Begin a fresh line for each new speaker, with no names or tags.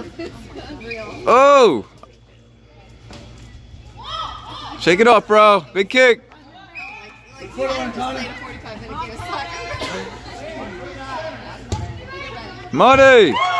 Oh! Shake it off, bro. Big kick. Marty!